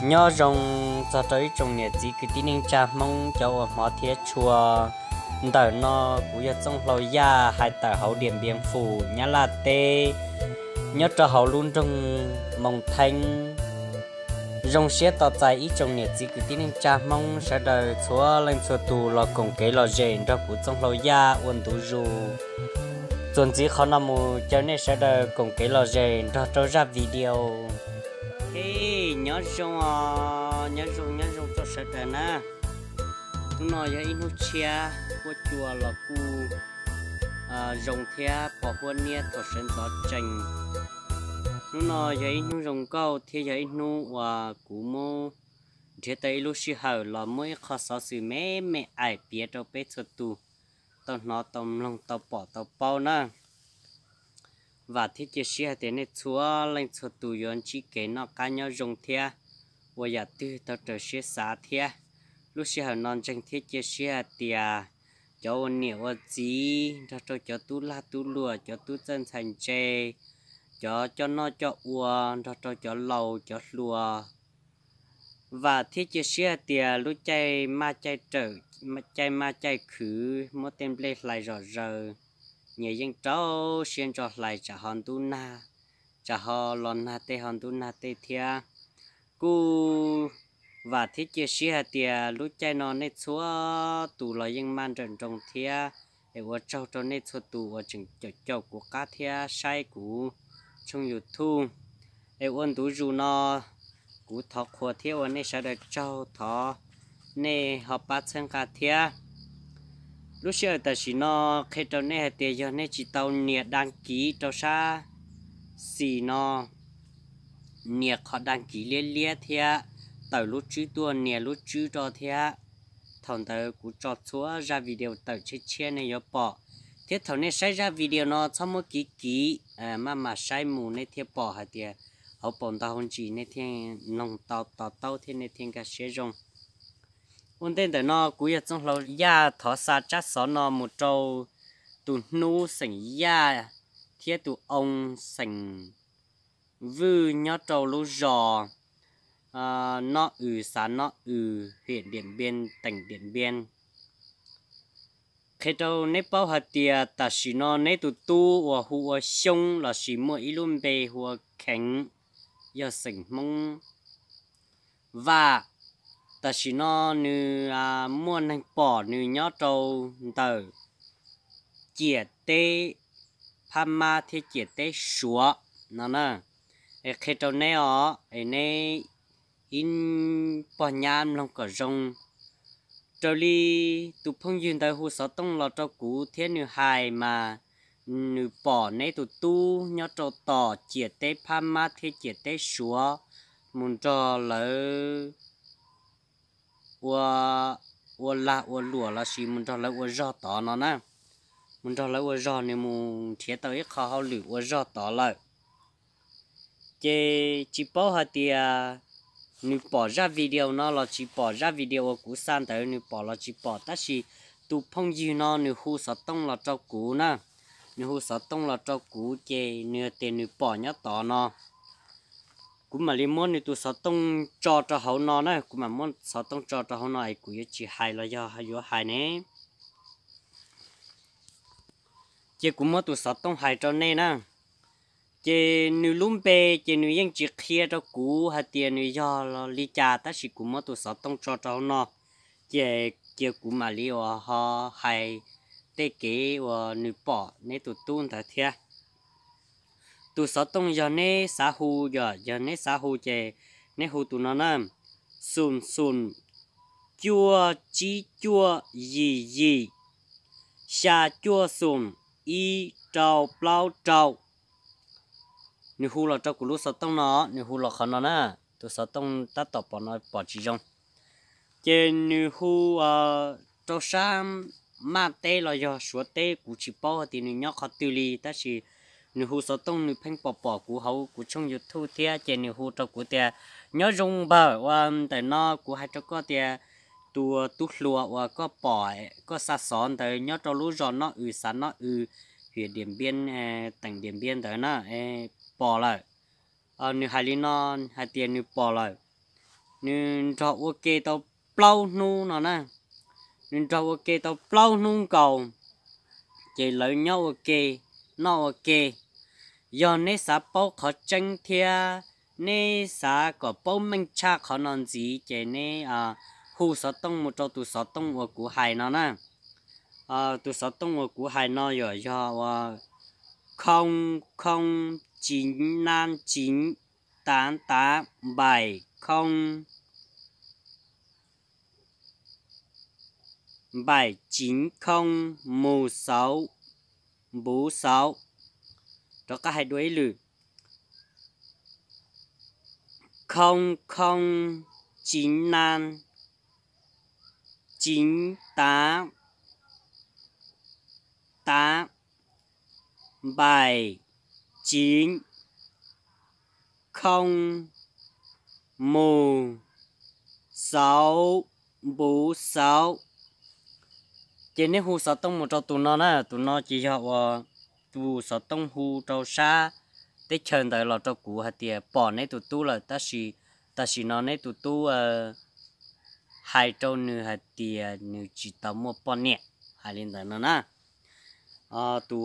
nhớ rong cho tới trong nhà chỉ cứ tin nên cha mong cho mỏ thiết chùa đợi nó cũng như trong lối ya hai tờ hậu điểm biên phủ nhá là tê nhớ cho hậu luôn trong mong thanh rong xe tỏ tại ý trong nhà chỉ cứ tin nên cha mong sẽ đợi chúa lên chúa tù là cùng cái lò rèn cho cũng trong lối ya uốn tù ru chuẩn chỉ khó nằm cho nên sẽ đợi cùng cái lò rèn cho ra video. Hey, nhớ rong cho sợ đời nè. Tôi nói với inu chia của chùa là cu rong thea bỏ huân nia tổ sinh gió tranh. Tôi nói với inu rong câu thì với inu và cú mô thế tới lúc xưa hở là mới khó sợ sự mẹ ai biết đâu biết cho tu. Tao nói tao lòng tao bỏ tao bao nè. Và thiết kế xe thì nên chúa lên chúa tù yon chỉ cái nó cá nhau dùng thea và giờ tư tao trở xe xả thea lúc xe họ non tranh thiết kế xe thì cho nhiều gì cho tu la tu lùa cho tu chân thành chê cho nó cho uo cho lầu cho lùa và thiết kế xe thì lúc chạy ma chạy trở ma chạy khử một tên plei lại rồi nhiều dân cháu xuyên cho lại trả hòn tu na trả họ lon na tê hòn tu na tê thia cu và thiết kế xe thì lúc chạy nó nết xóa tù là dân man trần trong thia để vợ cháu cho nết xóa tù ở chừng chậu của cá thia sai của trong YouTube để ôn tú dù nó của thọ khoa thia ôn nết sẽ được cháu thọ nê họ bắt sang cá thia lúc xưa ta chỉ nó khi tao nè thì giờ nè chỉ tao nhiệt đăng ký tao sa xì nó nhiệt họ đăng ký liên thia tao lúc trước tua nhiệt lúc trước cho thia thằng tao cũng cho xóa ra video tao chia này có bỏ thế thằng nè sai ra video nó xong một ký mà sai mù nè thia bỏ hả thia họ bỏ tao không chỉ nè thia nông tao thế nè thia cả xe rong ôn tên từ nó cúi ở trong lầu ya thọ sa chát xó nó một trâu tụ nu sành ya thiết tụ ông sành vư nhớ trâu lú giò nó sáng nó huyện Điện Biên tỉnh Điện Biên khi trâu nếp bao hạt tiề ta chỉ nó nếp tụ tu và hùa sông là chỉ mua ít luôn bề hùa khánh giờ sành mông và ta chỉ nó như muốn hành bỏ như nhớ trâu tờ chia tê pama thì chia tê sủa nó nè khi trâu này ó này in bỏ nhám lòng cả rong trâu li tụ phong duyên tại hồ sáu tông là trâu cũ thế như hài mà như bỏ này tụ tu nhớ trâu tỏ chia tê pama thì chia tê sủa muốn cho lỡ我落了是mun cho lại我rõ tỏ nó nè mun cho lại我rõ nên mun thiết tới ít khó hao lử我rõ tỏ lại chỉ bảo hạt thì nếu bỏ ra video nó là chỉ bỏ ra video của san tới nếu bỏ là chỉ bỏ tất是tụ phong gì nó nếu hu sợ tông là cho cũ nè nếu hu sợ tông là cho cũ chê nếu tiền nếu bỏ nhá tỏ nó cũng mà liên môn thì tụi sáu tông cho hậu nó nè cũng mà môn sáu tông cho hậu nó ấy cũng chỉ hai là do hai nè chỉ cũng mất tụi sáu tông hai cho nên nè chỉ nếu lúm bê chỉ nếu những chỉ kia cho cũ hay tiền nếu do là lý cha ta chỉ cũng mất tụi sáu tông cho hậu nó chỉ cũng mà lý họ hai tê kế và nếu bỏ nên tụi tuôn thật thiệt tụ sáu tông giờ nè xã hội giờ nè xã hội chè nè hội tụ nó nè sùn chua chi chua gì xa chua sùn y trâu bao trâu nếu hội là trâu của lúc sáu tông nó nếu hội là khó nó nè tụ sáu tông ta tập bỏ nó bỏ chỉ trong trên nếu hội trâu sam mà tê là giờ số tê của chỉ bao thì nếu nhóc họ tiêu li ta chỉ nếu hồ sơ tông nếu phanh bỏ của hậu của trong YouTube thì trên nếu hồ trâu của tiệt nhớ dùng bờ và tại nó của hai trâu có tiệt tua lúa và có bỏ có sa són tại nhớ trâu lúa giòn nó sáng nó huyện Điện Biên tỉnh Điện Biên tới nó bỏ lại nếu hai lý nó hai tiền nếu bỏ lại nên cho ok tao plau nu nó nè nên cho ok tao plau nu cầu chỉ lấy nhau ok nó ok giờ nè xã bao khó tranh thia nè xã có bao minh cha khó non gì chỉ nè hu sở tông một trâu tụ sở tông của cụ hải nó nè tụ sở tông của hải nó rồi do không không chín nan chín tám tám bảy không bảy chín không một sáu bốn sáu đó có hai đuôi lử không không chín nan chín tám tám bảy chín không một sáu bốn sáu trên này hu sáu tông một trâu tụ nó nè tụ nó chỉ học tụ sáu tông hu trâu sa tết chân tới là trâu cũ hạt tiền bỏ này tụ tu là ta chỉ nó này tụ tu hai trâu nữ hạt tiền nữ chỉ tao một bọn nhẹ hai lên tới nó nè tụ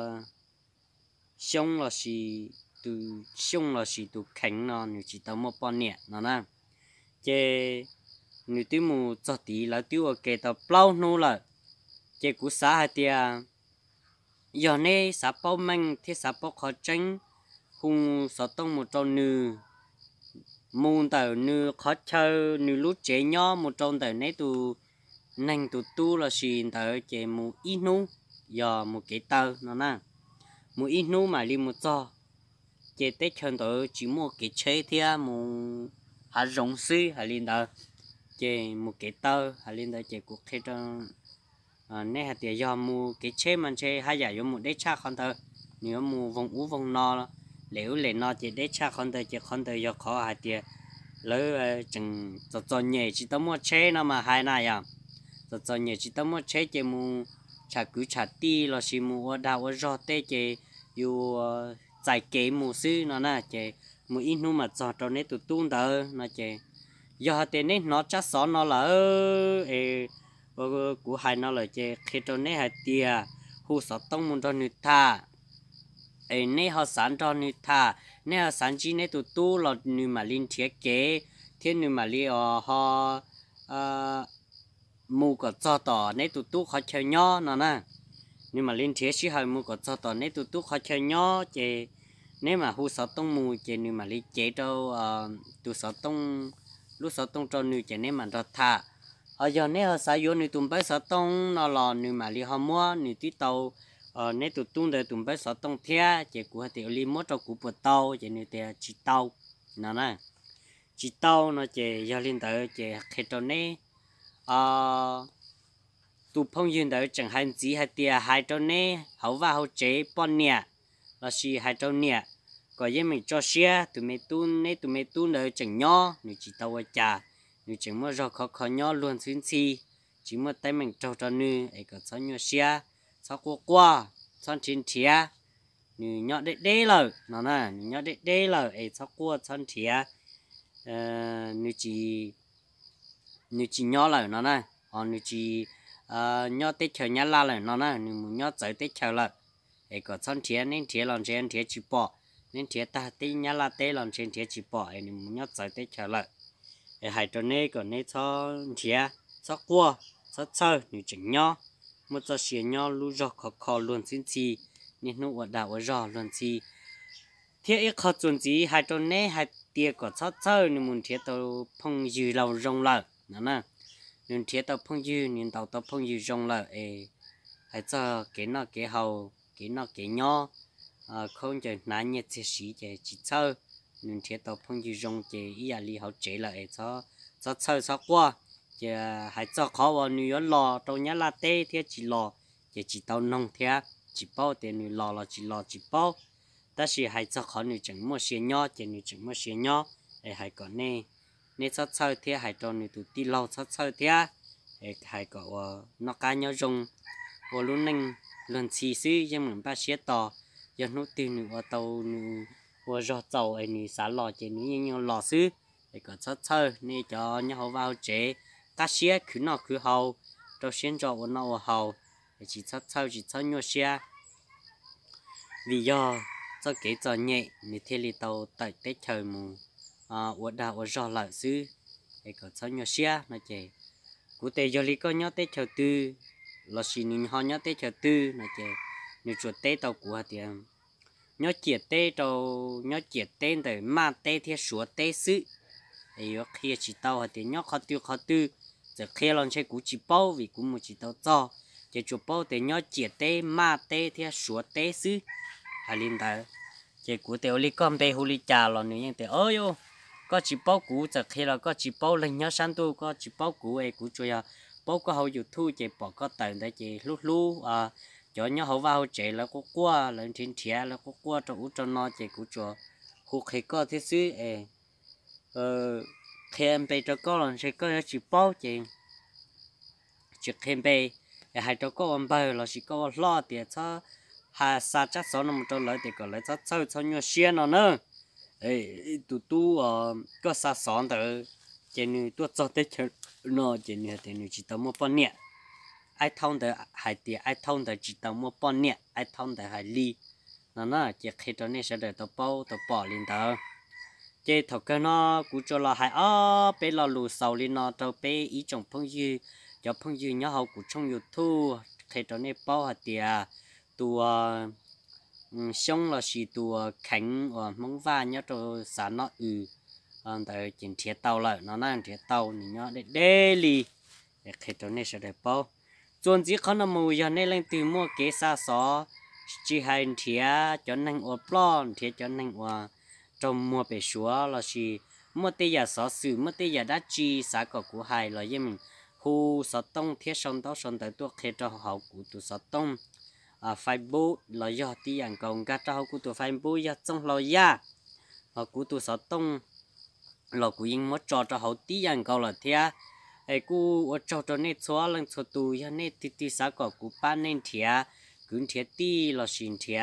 xong là chỉ tụ xong là chỉ tụ khánh nó nữ chỉ tao một bọn nhẹ nó nè chế nữ tiêu mù cho tí là tiêu ở kề tao plau nô là chế cú xã hạt tiền giờ này xã bao mang thế xã bao khó tranh hùng sáu tông một trâu nữ môn tàu nữ khó chơi nữ lút chế nhỏ một trâu tàu này tụ nành tụ tu là xin tàu chế một ít nu giờ một cái tàu nó nè một ít nu mà đi một cho chế tết chân tàu chỉ một cái chế thia một hạt rồng sư hạt liên tàu chế một cái tàu hạt liên tàu chế cuộc thế cho nè hạt tiền giờ một cái chế mà chế hai giải một đế cha con tàu nếu một vòng ú vòng no nếu lấy nó chỉ để cha con đời giờ khó hạt tiền lỡ chừng cho nhẹ chỉ tao mua chế nó mà hai này à cho nhẹ chỉ tao mua chế chỉ mua chả cứ chả ti là chỉ mua đào ở gió tê chỉ yêu giải kế mua xứ nó nè chỉ mua ít nu mà cho nên tụt tung đó nó chỉ giờ hạt tiền này nó chắc xó nó là của hai nó là chỉ khi cho nên hạt tiền hu sáu tông muốn cho người ta nè họ sản cho người ta nè họ sản chỉ nè tụt tu là người mà liên thiết kế thiên người mà liên họ mua cái cho tỏ nè tụt tu họ chơi nhỏ nó nè người mà liên thiết chỉ họ mua cái cho tỏ nè tụt tu họ chơi nhỏ chứ nếu mà hu sáu tông mua chứ người mà liên chế cho tụt sáu tông lúc sáu tông cho người chứ nếu mà cho thà giờ nè họ sử dụng người tụm bảy sáu tông nó là người mà liên họ mua người tí tàu nếu tụi tung đời tụi bé sợ tông thea chỉ của tiểu li mót cho của bờ tàu chỉ như thế chỉ tàu nó nè chỉ tàu nó chỉ do liên tới chỉ khi cho nên tụi phong duyên tới chẳng hạn gì hay tia hai cho nên hậu và hậu chế bọn nhẹ là gì hai cho nhẹ có gì mình cho xe tụi mày tuôn đời chẳng nhỏ nếu chỉ tàu ở trà nếu chẳng mua rau khó nhỏ luôn xuyên xì chỉ mua tay mình cho nữ ấy có sao nhiều xe sao qua son chín thía nữ nhọ đế lời nó nè nữ nhọ đế lời ấy sao qua son thía nữ chỉ nhọ lời nó nè nữ chỉ nhọ tết chờ nhá la lời nó nè nữ muốn nhọ tới tết chờ lời ấy có son thía nên thía làm trên thía chỉ bỏ nên thía ta tết nhá la tết làm trên thía chỉ bỏ ấy nữ muốn nhọ tới tết chờ lời ấy hai trò này còn này son thía sao qua sao chơi nữ chỉ nhọ một giờ xỉa nhau lú giò khó luôn xin chi nên nó ở đảo ở giò luôn chi thiết ít khó chuẩn gì hai trâu nè hai tia có sát chơi nên muốn thiết tàu phong dư lâu rong lại nè nên thiết tàu phong dư nên tàu phong dư rong lại hai giờ cái hầu cái nhỏ không chơi nãy nhẹ chỉ xí chỉ chơi nên thiết tàu phong dư rong chỉ ý là li hậu chế lại cho chơi sao qua giờ hai cho khó vào nữ lò tàu nhá là tê thì chỉ lò chỉ tàu nông thế chỉ bao tiền nữ lò là chỉ bao ta chỉ hai cho khó nữ chẳng mua xe nhỏ chỉ nữ chẳng mua xe nhỏ để hai có nè sát chơi thế hai cho nữ tụt đi lâu sát chơi thế hai có nó cá nhau rong vào lúc nâng lần xì xứ nhưng mình ba xe to giờ nó tiêu nữ ở tàu nữ vào giò tàu ấy nữ xả lò chỉ nữ như lò xứ để có sơ nên cho nhau vào chế các xe cứ nó cứ hầu cho xin cho nó hầu chỉ sơ nhau xe vì do cho cái cho nhẹ nên thế li tàu tại tết trời mù ở đào ở giò lại xứ để có sơ nhau xe nó chế cụ thể giờ li có nhớ tết trời tư là xin mình họ nhớ tết trời tư nó chế như chuột tết tàu của tiền nhớ chiết tê trâu nhớ chiết tên tới mà tê theo số tê sự thì khi chỉ tàu thì nhớ khó tư giờ khi lần chơi cú chỉ bao vì cú một chỉ tàu cho chỉ chụp bao thì nhớ chiết tê mà tê theo số tê sự hay linh tới chỉ cú tiểu li con tê hu li trà là nếu như thế ơi yo có chỉ bao cú giờ khi là có chỉ bao lên nhớ sáng tu có chỉ bao cú ấy cú chơi bao có hậu YouTube chỉ bỏ có tận đấy chỉ lúc cho nhau hậu vào chạy là có qua lần trên thẻ là có qua cho nó chạy của cho khu khi có thế xứ khi em về cho có lần sẽ có chỉ bao chạy chỉ khi em về hai cho có em bao là chỉ có lo tiền cho hai sa chắc số năm cho lấy thì có lấy cho nhau xe nó nữa tụi có sa sòn từ trên tụi cho tới nó trên thì chỉ tao mua bao nhiêu ai thông được hải tiền ai thông được chỉ tao mua bao nhiêu ai thông được hải ly nó chỉ khi đó nên sẽ được tao bỏ lên tao chế thầu cái nó cũng cho là hải bé là lù sầu lên nó tao bé ý trong phong dư cho phong dư nhớ hậu của trong YouTube khi đó nên bao hải tiền tụ xong là chỉ tụ khánh mong va nhớ tao sản nó tại chuyện thiệt tàu lại nó đang thiệt tàu nhớ để daily để khi đó nên sẽ được bao chuẩn chỉ có nằm mùi giờ nên lên từ mua kế xa xó chỉ hay thiệt cho nên ở plon thiệt cho nên ở trong mua bể xúa là chỉ mua tây giờ xó sử mua tây giờ đắt chi xã cỏ của hai là như mình khu xó tông thiết xong tới tuột khi cho hậu của tụ xó tông Facebook là do tí ảnh còn cả cho hậu của tụ Facebook giờ trong lo ya của tụ xó tông là của yên mất cho hậu tí ảnh còn là thiệt ai cú ở trong này xóa lần xóa tù ya này tí xã cỏ của ba nên thiệt cứ thiệt tí là xin thiệt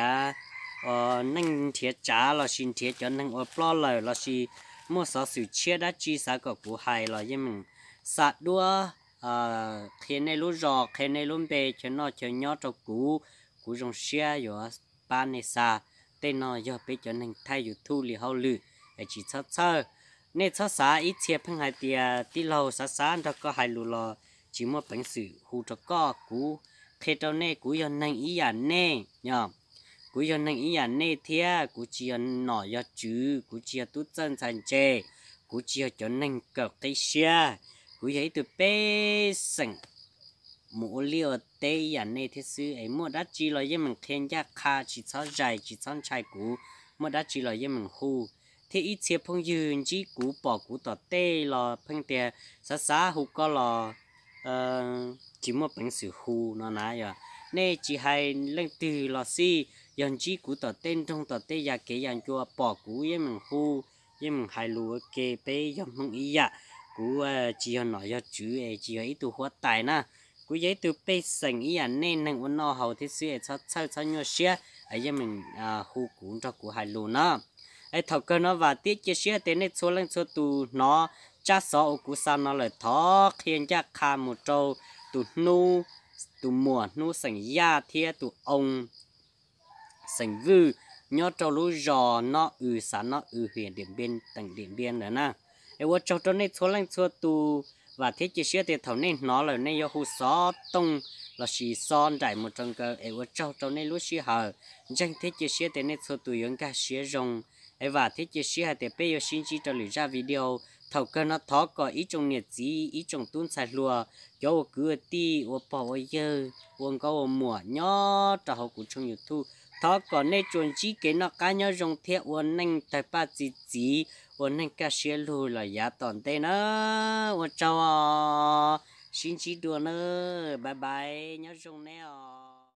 nên thiệt trả là xin thiệt cho nên ở plo lời là xin mua sáu sự chia đã chi xã cỏ của hai là như mình sạt đua khi này lúc rò khi này lúc bê cho nó cho nhớ cho cú trong xe rồi ba này xa tên nó giờ bây cho nên thay YouTube li hậu lử chỉ sơ nên xã ít chia phân hai tí lâu xã đó có hai lù lò chỉ một bản sự hù cho có cú khi đâu nè cú giờ năng ý à nè nhở cú giờ năng ý à nè thia cú chỉ nọ giờ chữ cú chỉ tu chân thành chê cú chỉ cho năng cờ cái xe cú ấy từ bé sừng mua liều tê à nè thế sư ấy mua đắt chỉ là như mình khen giá kha chỉ cho dài chỉ cho chạy cú mua đắt chỉ là như mình hù thì ít chia phong duyên chỉ cú bỏ cú tọt tê là phong tiền xã hú có là chỉ một bản sự hú nó nãy giờ nên chỉ hay lên từ là si dần chỉ cú tọt tên trong tọt tê giờ cái dàn chua bỏ cú với mình hú với mình hay lúa kê bé dòng mong ý ạ cú chỉ nói cho chữ chỉ ấy từ hóa tài na cú giấy từ bé sành ý ạ nên năng uốn nó hậu thế sự cho nhau xe ấy với mình hú cú cho cú hay lúa na ai thầu cơ nó và tiết chia sẻ tên này số lần số tù nó chắc số của sao nó lại thó khiến chắc khá một trâu tù nu tù mùa nu sành ya thia tù ông sành vư nhớ trâu lú giò nó sáng nó huyền điểm biên tầng điểm biên nữa nè ai vợ trâu này số lần số tù và tiết chia sẻ thì thầu nên nó là nên do hú xó tông là chỉ son trải một trong cơ ai vợ trâu này lú xí hở chẳng tiết chia sẻ tên này số tù những cái xía rồng ấy và thiết chia sẻ để bây giờ xin chỉ cho lựa ra video thầu cơ nó thó có ý trong nhiệt gì ý trong tuôn xài lùa cho cứ ti ở bỏ ở giờ uống có mùa nhó cho họ cũng trong YouTube thó có nên chuẩn chỉ cái nó cá nhó trong thiết uống nên tại ba gì uống nên cá sấu lùa là giá toàn tên nữa uống cho xin chỉ đùa nữa bye bye nhớ trong nè